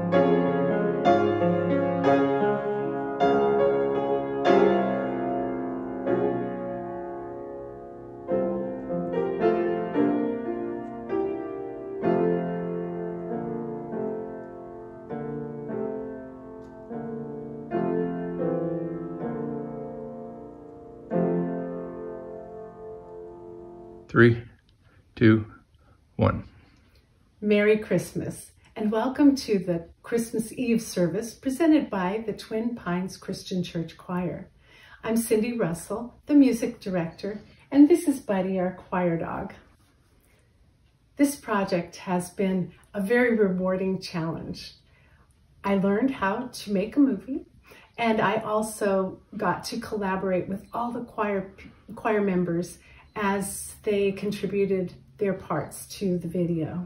Three, two, one. Merry Christmas, and welcome to the Christmas Eve service presented by the Twin Pines Christian Church Choir. I'm Cindy Russell, the music director, and this is Buddy, our choir dog. This project has been a very rewarding challenge. I learned how to make a movie, and I also got to collaborate with all the choir members as they contributed their parts to the video.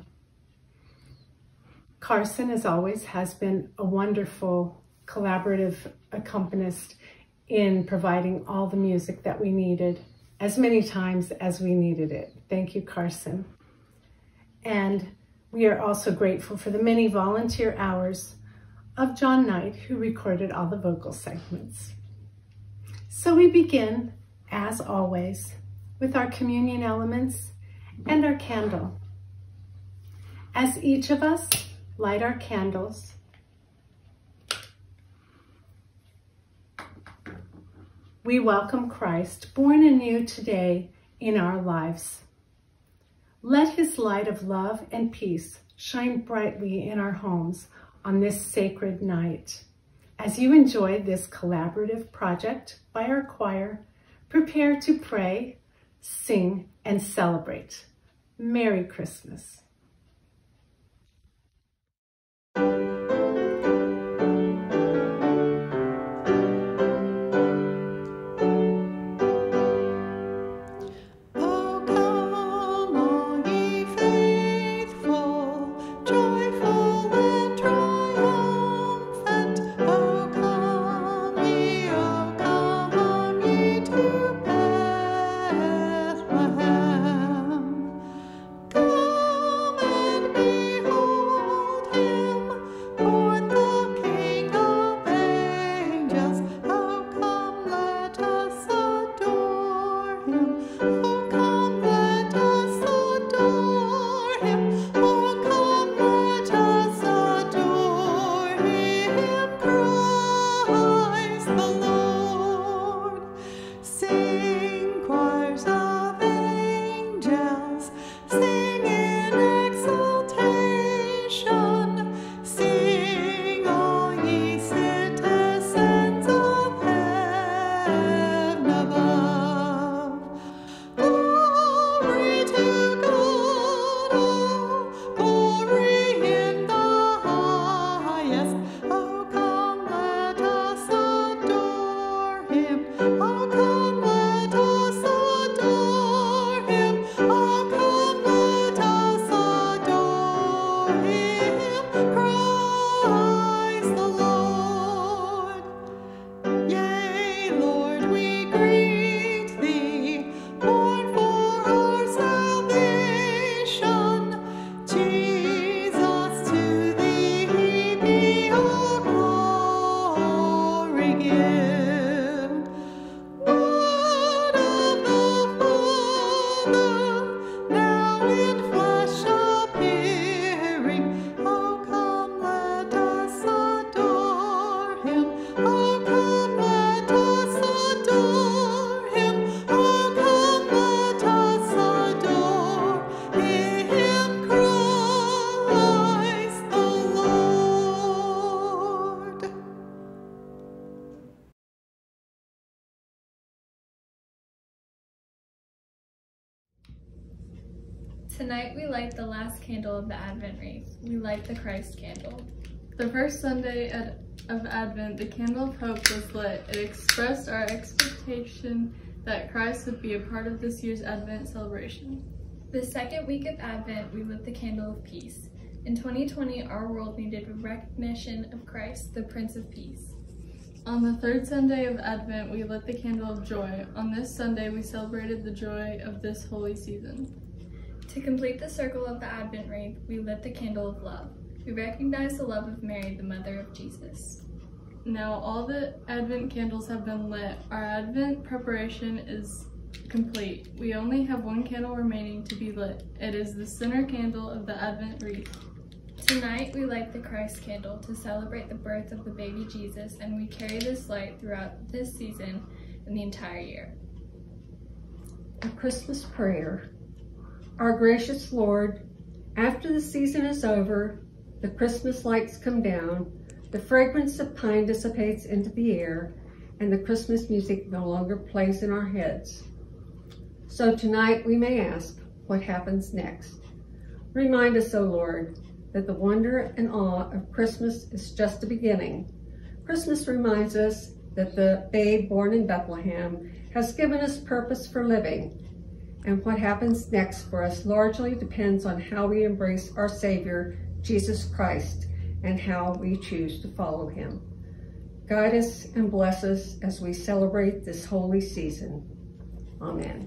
Carson, as always, has been a wonderful collaborative accompanist in providing all the music that we needed as many times as we needed it. Thank you, Carson. And we are also grateful for the many volunteer hours of John Knight, who recorded all the vocal segments. So we begin, as always, with our communion elements and our candle. As each of us light our candles, we welcome Christ, born anew today in our lives. Let his light of love and peace shine brightly in our homes on this sacred night. As you enjoy this collaborative project by our choir, prepare to pray, sing, and celebrate. Merry Christmas. Tonight we light the last candle of the Advent wreath. We light the Christ candle. The first Sunday of Advent, the candle of hope was lit. It expressed our expectation that Christ would be a part of this year's Advent celebration. The second week of Advent, we lit the candle of peace. In 2020, our world needed a recognition of Christ, the Prince of Peace. On the third Sunday of Advent, we lit the candle of joy. On this Sunday, we celebrated the joy of this holy season. To complete the circle of the Advent wreath, we lit the candle of love. We recognize the love of Mary, the mother of Jesus. Now all the Advent candles have been lit. Our Advent preparation is complete. We only have one candle remaining to be lit. It is the center candle of the Advent wreath. Tonight we light the Christ candle to celebrate the birth of the baby Jesus, and we carry this light throughout this season and the entire year. A Christmas prayer. Our gracious Lord, after the season is over, the Christmas lights come down, the fragrance of pine dissipates into the air, and the Christmas music no longer plays in our heads. So tonight we may ask, what happens next? Remind us, O Lord, that the wonder and awe of Christmas is just a beginning. Christmas reminds us that the babe born in Bethlehem has given us purpose for living, and what happens next for us largely depends on how we embrace our Savior, Jesus Christ, and how we choose to follow him. Guide us and bless us as we celebrate this holy season. Amen.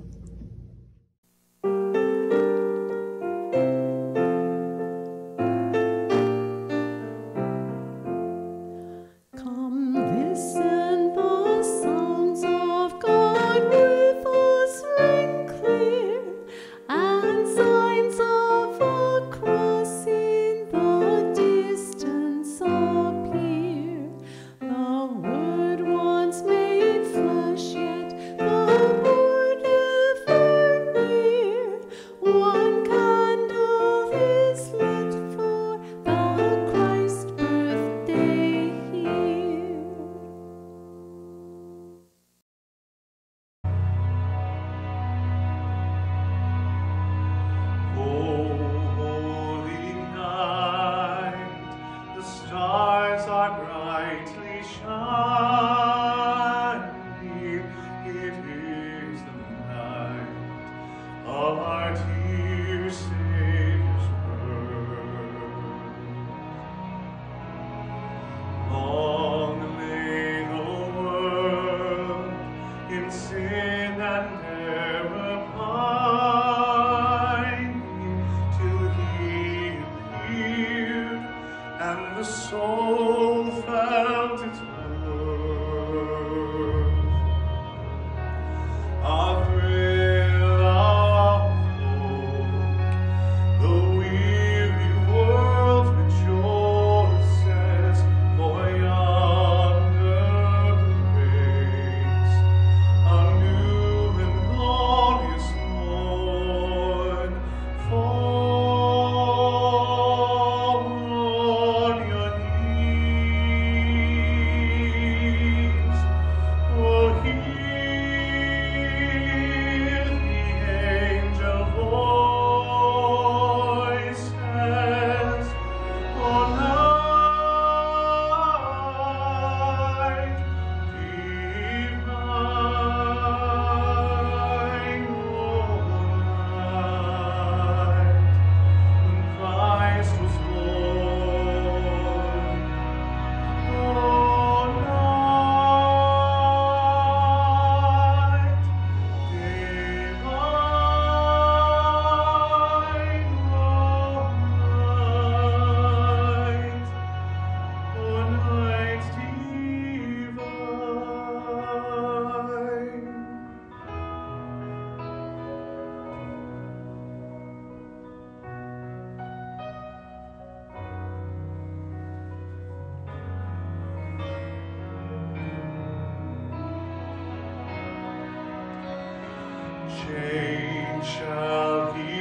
Chains shall he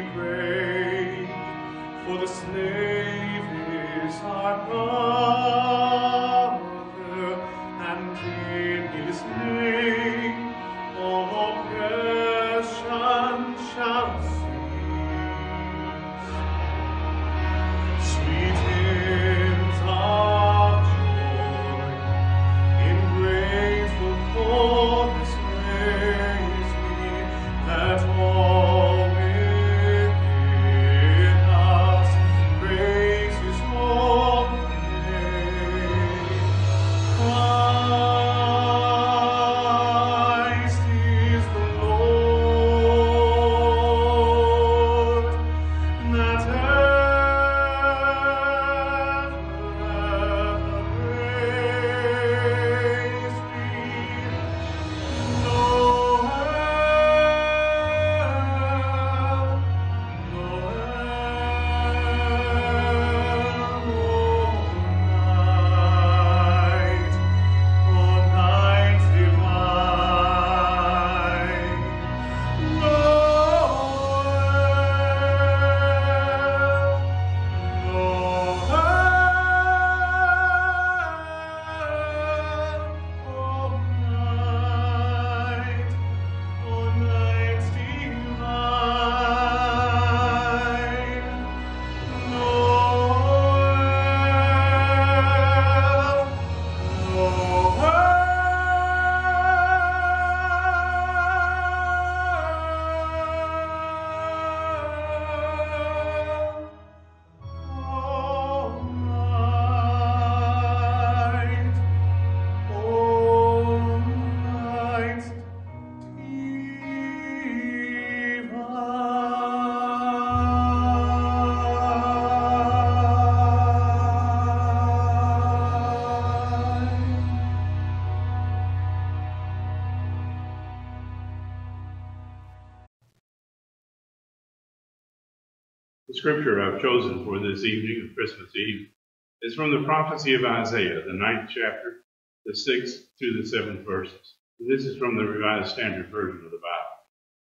break, for the slave is our brother, and in his name all oppression shall cease. Sweet hymns of joy in grateful chorus raise we, that all within us praise his holy The scripture I've chosen for this evening of Christmas Eve is from the prophecy of Isaiah, the 9th chapter, the 6th through the 7th verses. This is from the Revised Standard Version of the Bible.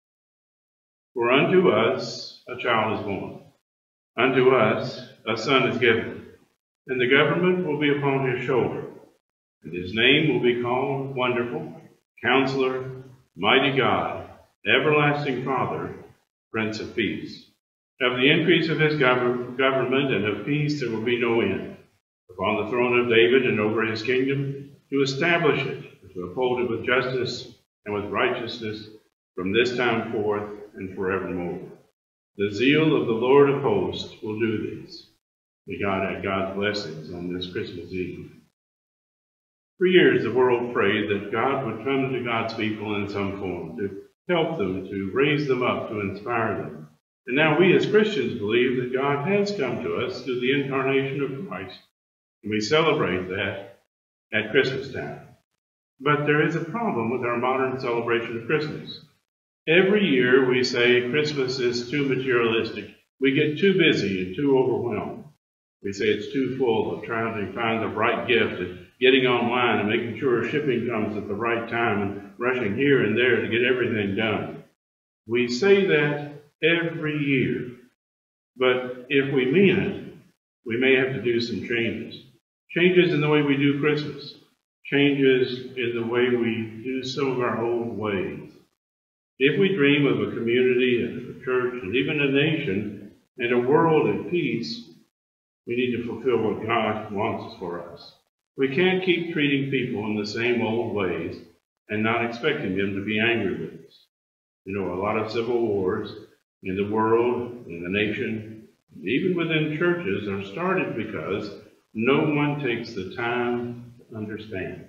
For unto us a child is born, unto us a son is given, and the government will be upon his shoulder, and his name will be called Wonderful, Counselor, Mighty God, Everlasting Father, Prince of Peace. Of the increase of his government and of peace there will be no end, upon the throne of David and over his kingdom, to establish it, and to uphold it with justice and with righteousness from this time forth and forevermore. The zeal of the Lord of hosts will do this. May God add God's blessings on this Christmas Eve. For years, the world prayed that God would come to God's people in some form, to help them, to raise them up, to inspire them. And now we as Christians believe that God has come to us through the incarnation of Christ, and we celebrate that at Christmas time. But there is a problem with our modern celebration of Christmas. Every year we say Christmas is too materialistic. We get too busy and too overwhelmed. We say it's too full of trying to find the right gift and getting online and making sure shipping comes at the right time and rushing here and there to get everything done. We say that every year. But if we mean it, we may have to do some changes. Changes in the way we do Christmas. Changes in the way we do some of our old ways. If we dream of a community and a church and even a nation and a world at peace, we need to fulfill what God wants for us. We can't keep treating people in the same old ways and not expecting them to be angry with us. You know, a lot of civil wars in the world, in the nation, and even within churches are started because no one takes the time to understand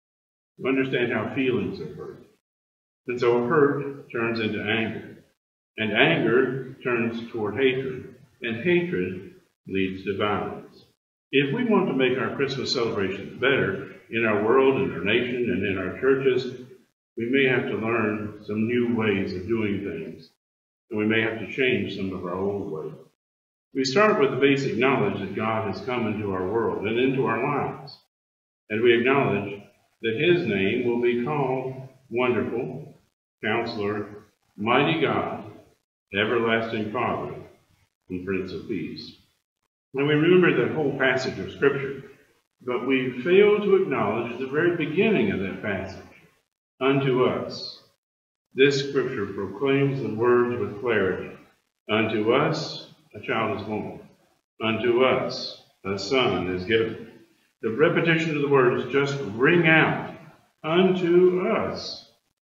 how feelings are hurt. And so hurt turns into anger, and anger turns toward hatred, and hatred leads to violence. If we want to make our Christmas celebrations better in our world, in our nation, and in our churches, we may have to learn some new ways of doing things, and we may have to change some of our old ways. We start with the basic knowledge that God has come into our world and into our lives, and we acknowledge that his name will be called Wonderful, Counselor, Mighty God, Everlasting Father, and Prince of Peace. And we remember that whole passage of Scripture, but we fail to acknowledge the very beginning of that passage, unto us. This Scripture proclaims the words with clarity. Unto us a child is born. Unto us a son is given. The repetition of the words just ring out, unto us.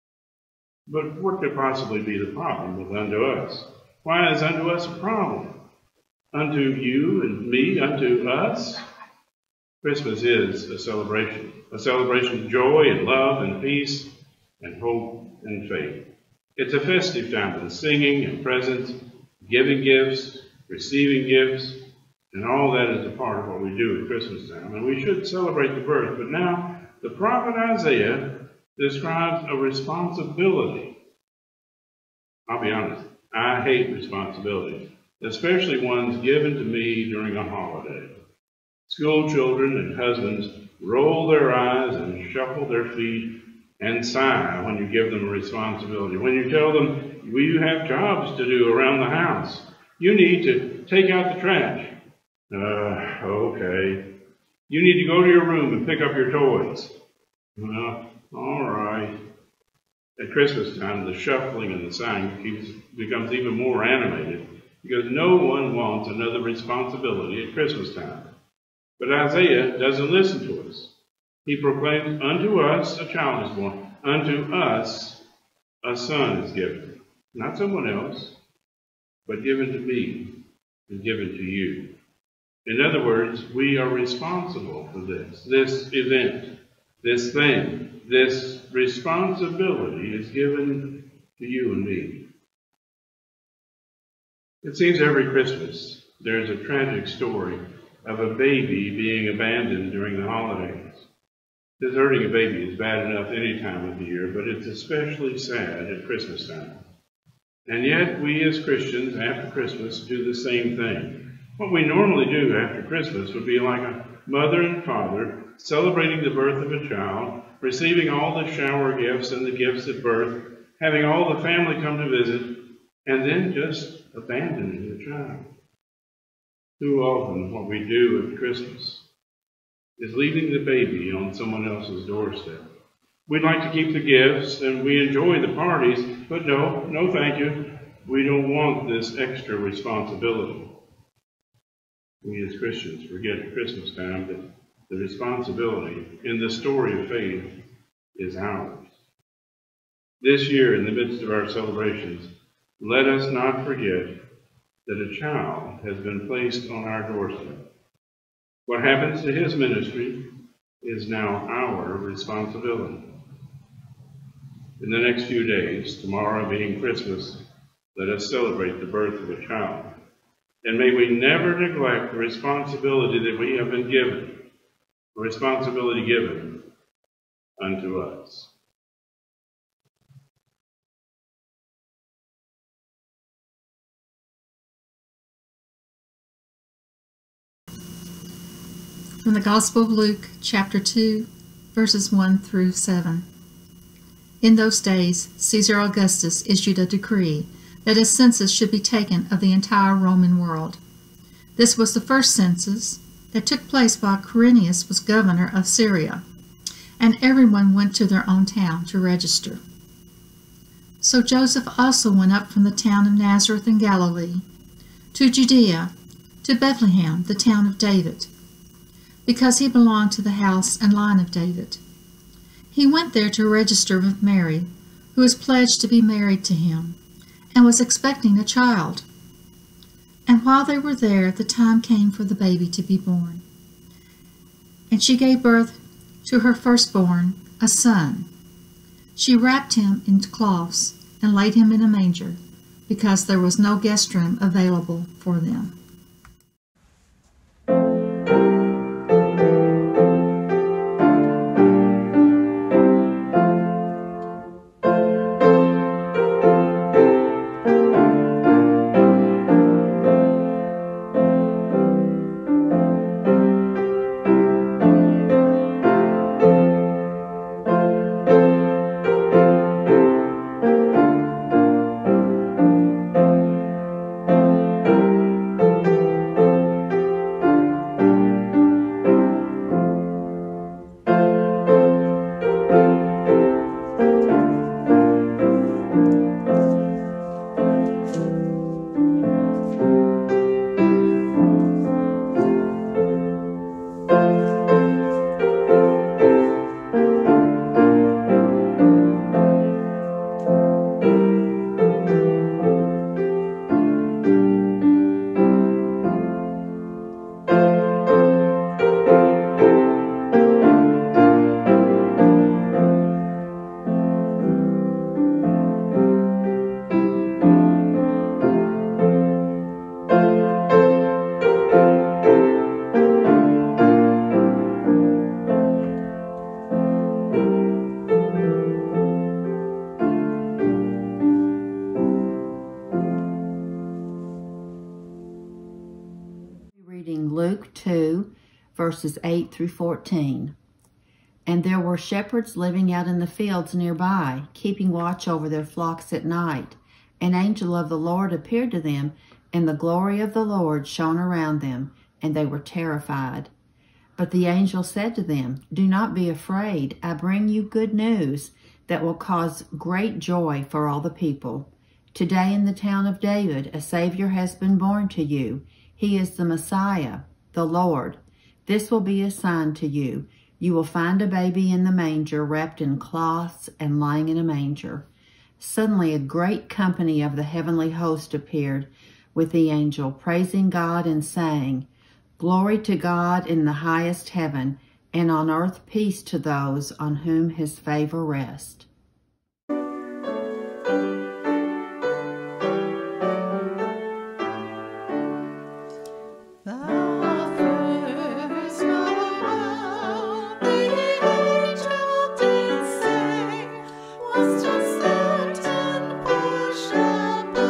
But what could possibly be the problem with unto us? Why is unto us a problem? Unto you and me, unto us? Christmas is a celebration of joy and love and peace and hope and faith. It's a festive time of singing and presents, giving gifts, receiving gifts, and all that is a part of what we do at Christmas time. And we should celebrate the birth. But now, the prophet Isaiah describes a responsibility. I'll be honest, I hate responsibilities, especially ones given to me during a holiday. School children and husbands roll their eyes and shuffle their feet and sigh when you give them a responsibility. When you tell them, well, you have jobs to do around the house. You need to take out the trash. Okay. You need to go to your room and pick up your toys. All right. At Christmas time, the shuffling and the sighing becomes even more animated because no one wants another responsibility at Christmas time. But Isaiah doesn't listen to us. He proclaims, unto us a child is born. Unto us a son is given. Not someone else, but given to me and given to you. In other words, we are responsible for this event, this thing, this responsibility is given to you and me. It seems every Christmas there's a tragic story of a baby being abandoned during the holidays. Deserting a baby is bad enough any time of the year, but it's especially sad at Christmas time. And yet we as Christians after Christmas do the same thing. What we normally do after Christmas would be like a mother and father celebrating the birth of a child, receiving all the shower gifts and the gifts at birth, having all the family come to visit, and then just abandoning the child. Too often what we do at Christmas is leaving the baby on someone else's doorstep. We'd like to keep the gifts and we enjoy the parties, but no thank you. We don't want this extra responsibility. We as Christians forget at Christmas time that the responsibility in the story of faith is ours. This year, in the midst of our celebrations, let us not forget that a child has been placed on our doorstep. What happens to his ministry is now our responsibility. In the next few days, tomorrow being Christmas, let us celebrate the birth of a child. And may we never neglect the responsibility that we have been given, the responsibility given unto us. From the Gospel of Luke, chapter 2, verses 1 through 7. In those days, Caesar Augustus issued a decree that a census should be taken of the entire Roman world. This was the first census that took place while Quirinius was governor of Syria, and everyone went to their own town to register. So Joseph also went up from the town of Nazareth in Galilee to Judea, to Bethlehem, the town of David, because he belonged to the house and line of David. He went there to register with Mary, who was pledged to be married to him, and was expecting a child. And while they were there, the time came for the baby to be born. And she gave birth to her firstborn, a son. She wrapped him in cloths and laid him in a manger, because there was no guest room available for them. Luke 2, verses 8 through 14. And there were shepherds living out in the fields nearby, keeping watch over their flocks at night. An angel of the Lord appeared to them, and the glory of the Lord shone around them, and they were terrified. But the angel said to them, "Do not be afraid. I bring you good news that will cause great joy for all the people. Today in the town of David, a Savior has been born to you. He is the Messiah, the Lord. This will be a sign to you. You will find a baby in the manger, wrapped in cloths and lying in a manger." Suddenly a great company of the heavenly host appeared with the angel, praising God and saying, "Glory to God in the highest heaven, and on earth peace to those on whom his favor rests." Was just certain push upon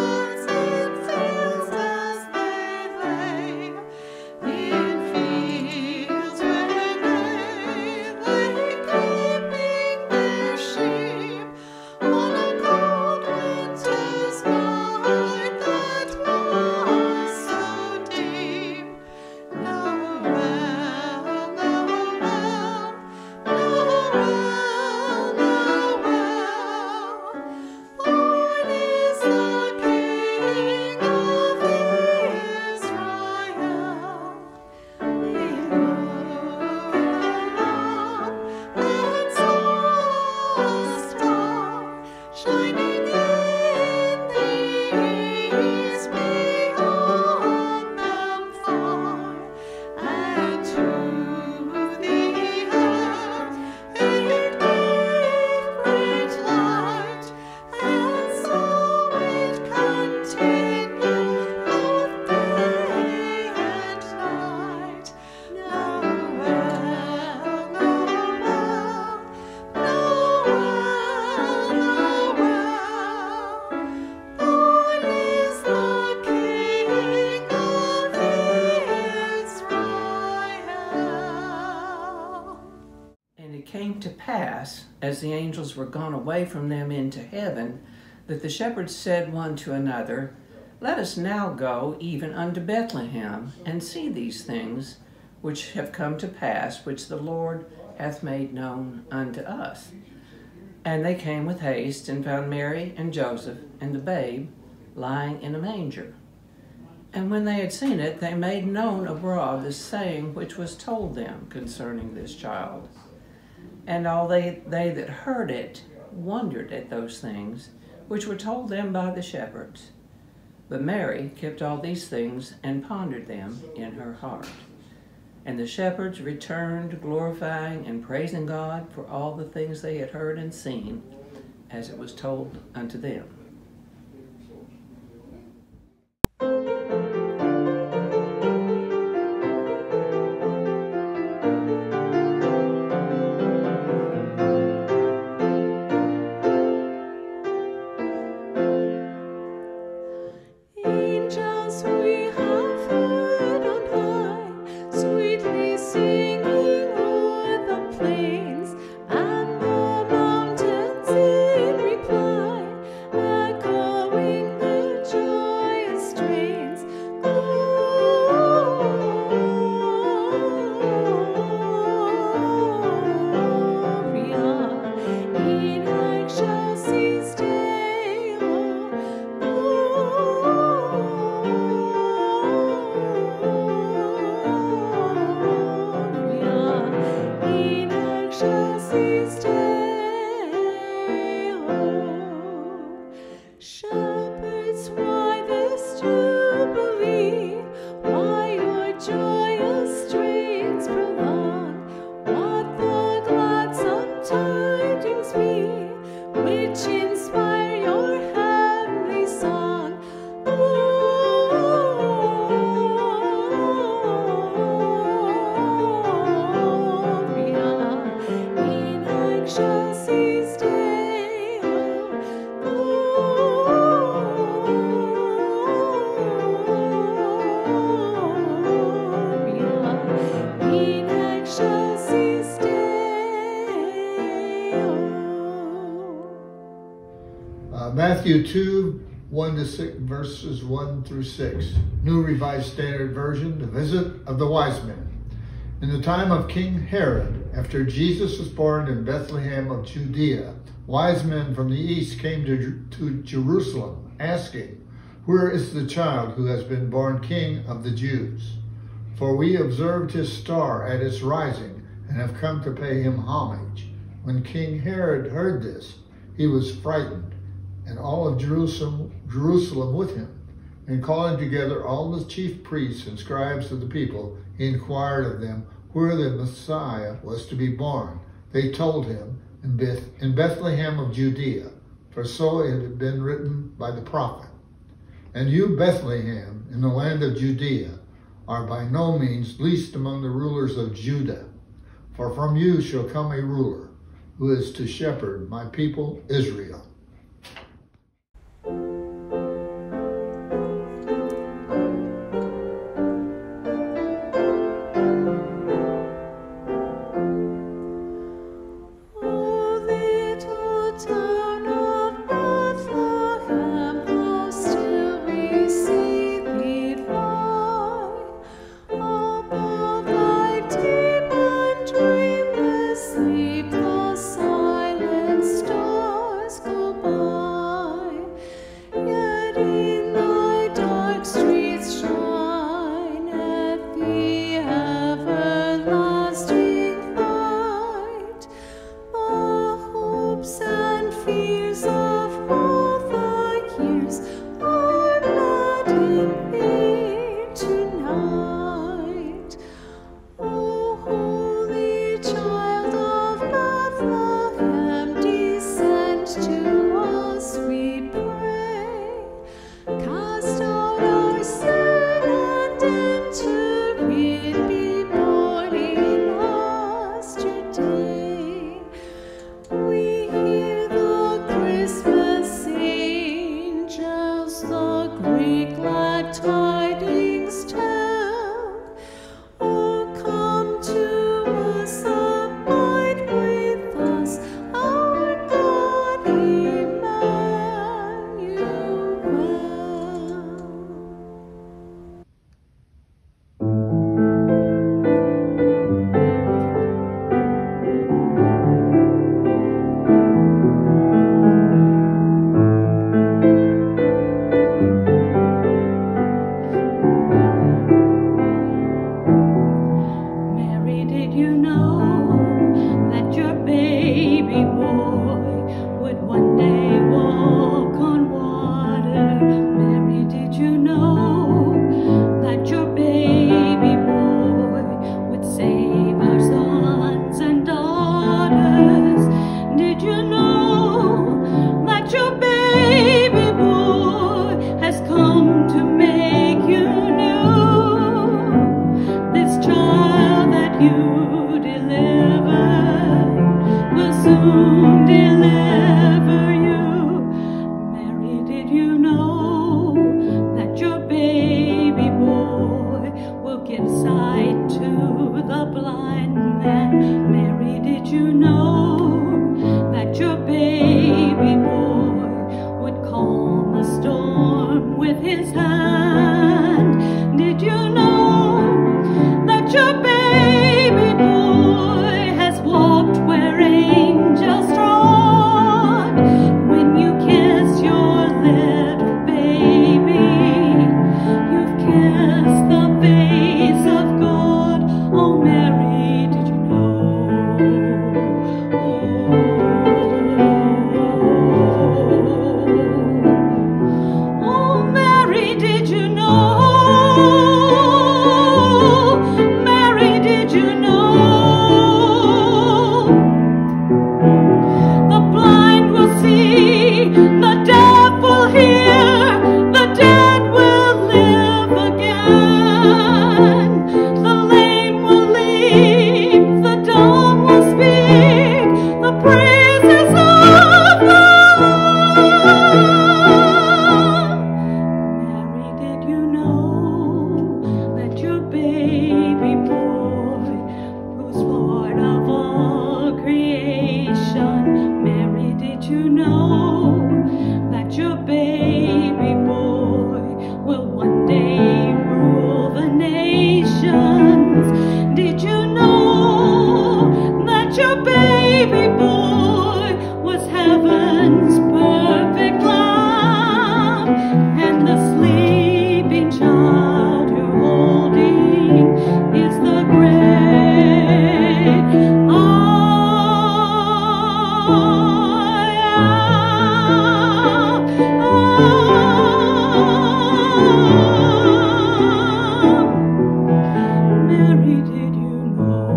it came to pass, as the angels were gone away from them into heaven, that the shepherds said one to another, Let us now go even unto Bethlehem, and see these things which have come to pass, which the Lord hath made known unto us. And they came with haste, and found Mary and Joseph and the babe lying in a manger. And when they had seen it, they made known abroad the saying which was told them concerning this child. And all they that heard it wondered at those things which were told them by the shepherds. But Mary kept all these things and pondered them in her heart. And the shepherds returned, glorifying and praising God for all the things they had heard and seen, as it was told unto them. Matthew 2, 1 to 6, verses 1 through 6. New Revised Standard Version, the visit of the wise men. In the time of King Herod, after Jesus was born in Bethlehem of Judea, wise men from the east came to Jerusalem, asking, Where is the child who has been born King of the Jews? For we observed his star at its rising, and have come to pay him homage. When King Herod heard this, he was frightened, and all of Jerusalem with him. And calling together all the chief priests and scribes of the people, he inquired of them where the Messiah was to be born. They told him, in Bethlehem of Judea, for so it had been written by the prophet. And you, Bethlehem, in the land of Judea, are by no means least among the rulers of Judah. For from you shall come a ruler, who is to shepherd my people Israel. Tidings tell, oh come to us. soon deliver you. Mary, did you know that your baby boy will give sight to the blind man? Mary, did you know that your baby boy would calm the storm with his hand? Did you know that your baby boy has walked where angels trod? When you kiss your little baby, you've kissed the face of God. Oh, Mary, did you know? Oh, Mary, did you know? Mary, did you know? The blind will see, the deaf will hear, the dead will live again. The lame will leap, the dumb will speak, the praises of the Mary, did you know that your baby boy was part of all creation? Mary, did you know that your baby boy will one day rule the nations? Did you know that your baby boy was heaven's perfect lamb? And the sleeping child you're holding is the great Mary, did you know?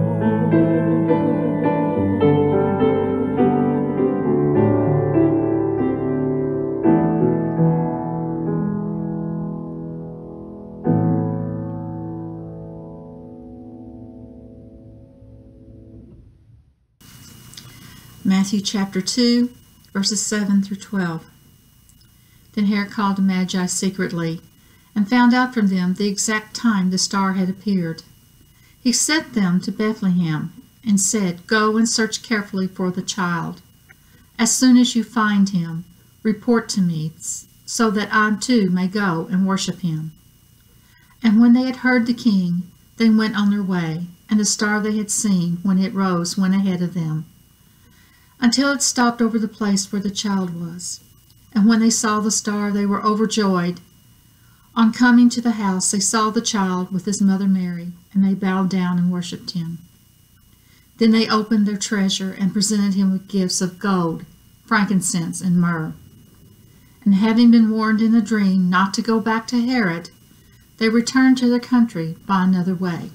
Matthew chapter 2, verses 7 through 12. Then Herod called the Magi secretly, and found out from them the exact time the star had appeared. He sent them to Bethlehem, and said, "Go and search carefully for the child. As soon as you find him, report to me, so that I too may go and worship him." And when they had heard the king, they went on their way, and the star they had seen when it rose went ahead of them, until it stopped over the place where the child was. And when they saw the star, they were overjoyed. On coming to the house, they saw the child with his mother Mary, and they bowed down and worshipped him. Then they opened their treasure and presented him with gifts of gold, frankincense, and myrrh. And having been warned in a dream not to go back to Herod, they returned to their country by another way.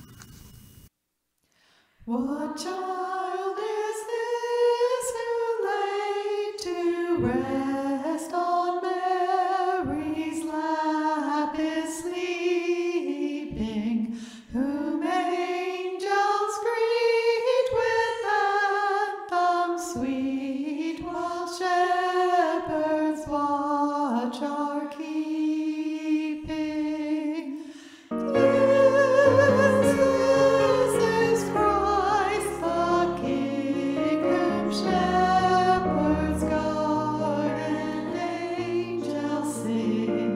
What child is this who laid to rest on Mary's lap is sleeping, whom angels greet with anthems sweet, while shepherds watch our keeping? Yes, this is Christ the King, whom shepherds guard and angels sing.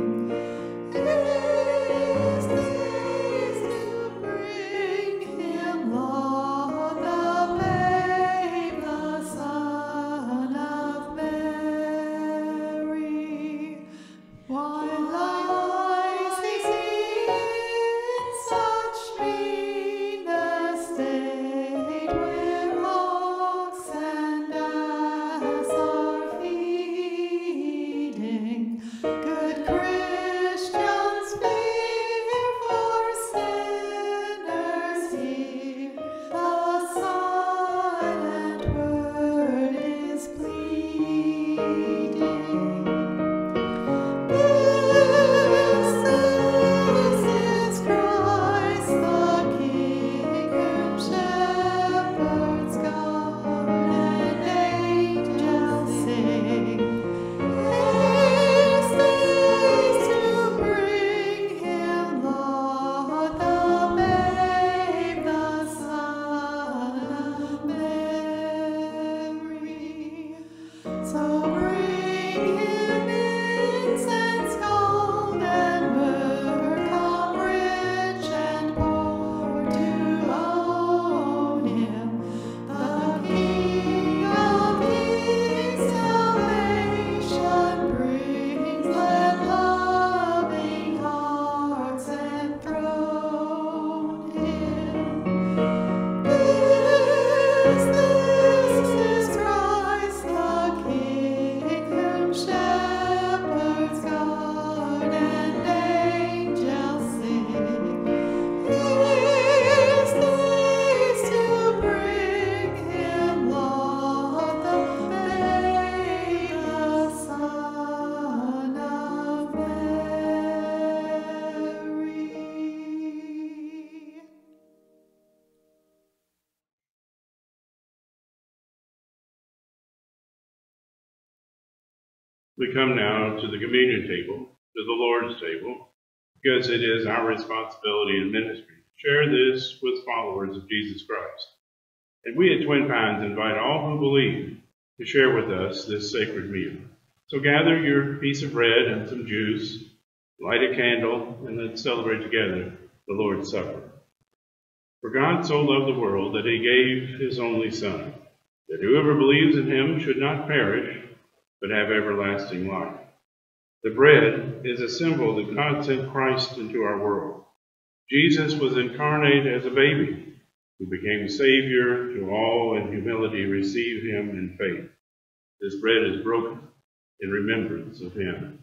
Is this to bring him law, the babe, the Son We come now to the communion table, to the Lord's table, because it is our responsibility in ministry to share this with followers of Jesus Christ. And we at Twin Pines invite all who believe to share with us this sacred meal. So gather your piece of bread and some juice, light a candle, and let's celebrate together the Lord's Supper. For God so loved the world that he gave his only Son, that whoever believes in him should not perish, but have everlasting life. The bread is a symbol that God sent Christ into our world. Jesus was incarnate as a baby, who became Savior to all in humility receive him in faith. This bread is broken in remembrance of him.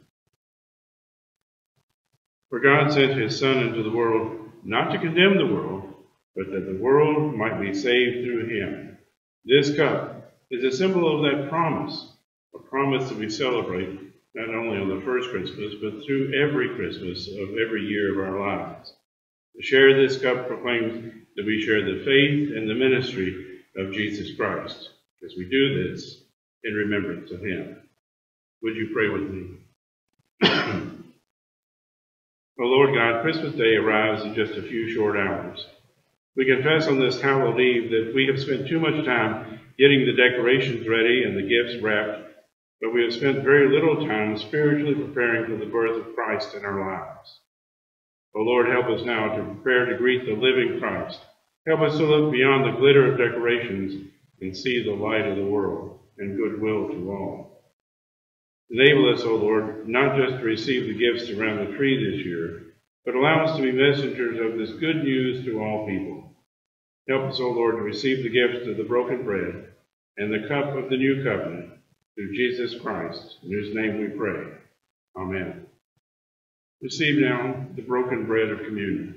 For God sent his Son into the world not to condemn the world, but that the world might be saved through him. This cup is a symbol of that promise, a promise that we celebrate not only on the first Christmas, but through every Christmas of every year of our lives. To share this cup proclaims that we share the faith and the ministry of Jesus Christ, as we do this in remembrance of him. Would you pray with me? O Lord God, Christmas Day arrives in just a few short hours. We confess on this hallowed eve that we have spent too much time getting the decorations ready and the gifts wrapped, but we have spent very little time spiritually preparing for the birth of Christ in our lives. O Lord, help us now to prepare to greet the living Christ. Help us to look beyond the glitter of decorations and see the light of the world and goodwill to all. Enable us, O Lord, not just to receive the gifts around the tree this year, but allow us to be messengers of this good news to all people. Help us, O Lord, to receive the gifts of the broken bread and the cup of the new covenant through Jesus Christ, in whose name we pray. Amen. Receive now the broken bread of communion.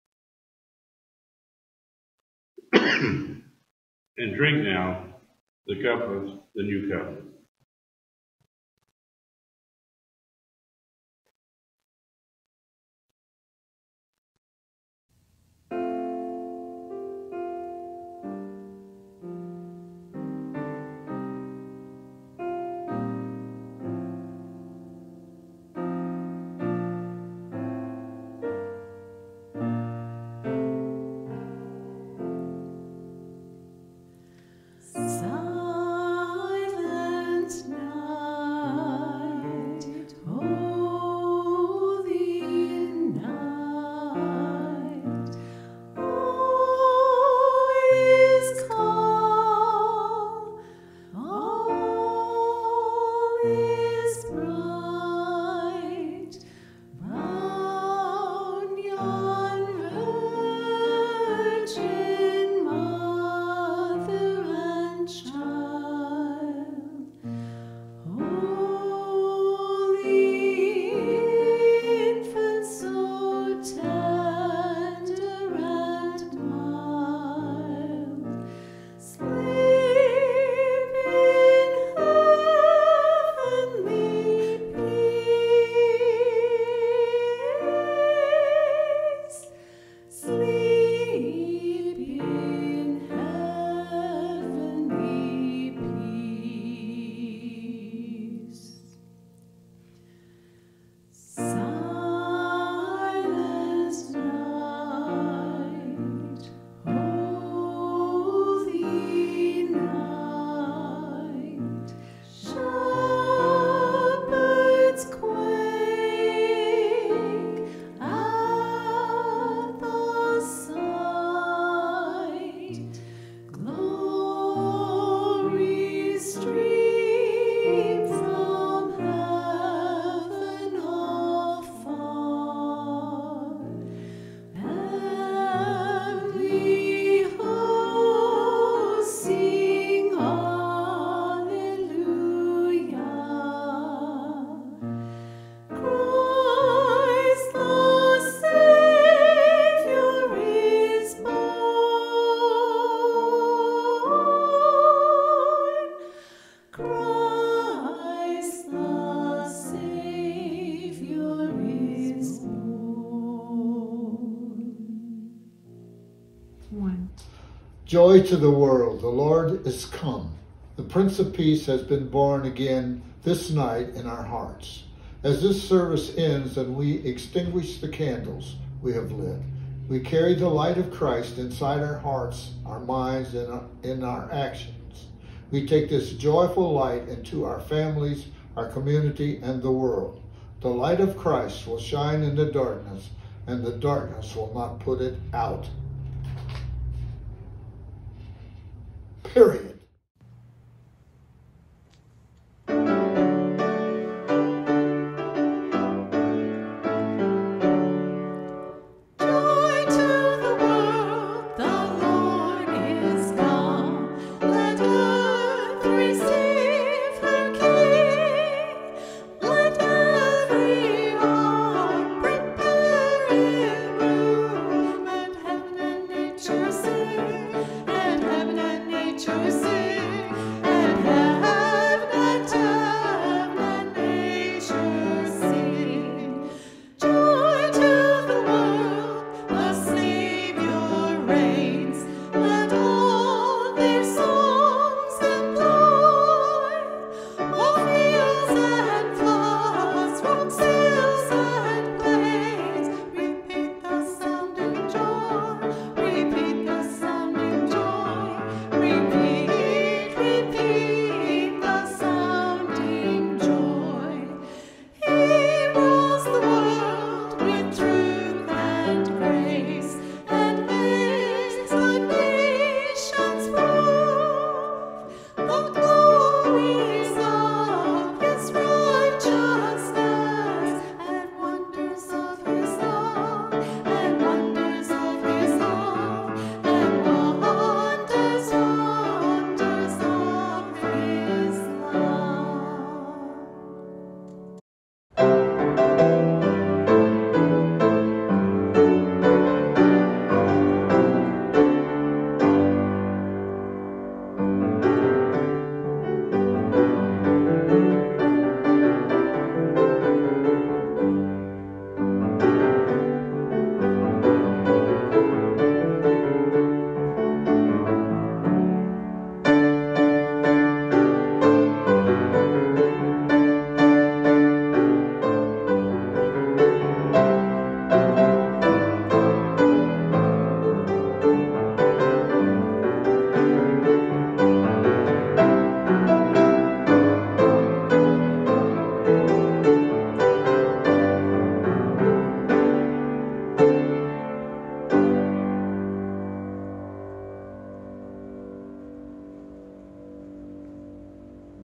And drink now the cup of the new covenant. Joy to the world, the Lord is come. The Prince of Peace has been born again this night in our hearts. As this service ends and we extinguish the candles we have lit, we carry the light of Christ inside our hearts, our minds, and in our actions. We take this joyful light into our families, our community, and the world. The light of Christ will shine in the darkness, and the darkness will not put it out. Period. Joy to the world, the Lord is come. Let earth receive.